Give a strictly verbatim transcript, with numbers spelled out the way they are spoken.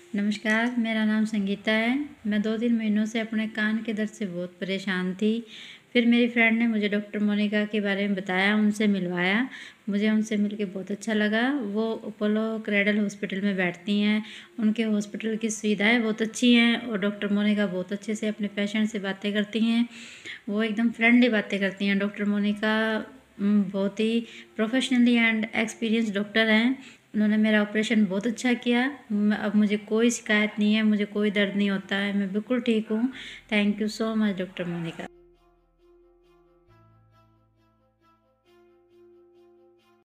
नमस्कार, मेरा नाम संगीता है। मैं दो तीन महीनों से अपने कान के दर्द से बहुत परेशान थी। फिर मेरी फ्रेंड ने मुझे डॉक्टर मोनिका के बारे में बताया, उनसे मिलवाया। मुझे उनसे मिलके बहुत अच्छा लगा। वो अपोलो क्रेडल हॉस्पिटल में बैठती हैं। उनके हॉस्पिटल की सुविधाएं बहुत अच्छी हैं और डॉक्टर मोनिका बहुत अच्छे से अपने पेशेंट से बातें करती हैं। वो एकदम फ्रेंडली बातें करती हैं। डॉक्टर मोनिका उम, बहुत ही प्रोफेशनली एंड एक्सपीरियंस डॉक्टर हैं। उन्होंने मेरा ऑपरेशन बहुत अच्छा किया। म अब मुझे कोई शिकायत नहीं है, मुझे कोई दर्द नहीं होता है, मैं बिल्कुल ठीक हूँ। Thank you so much doctor Monika.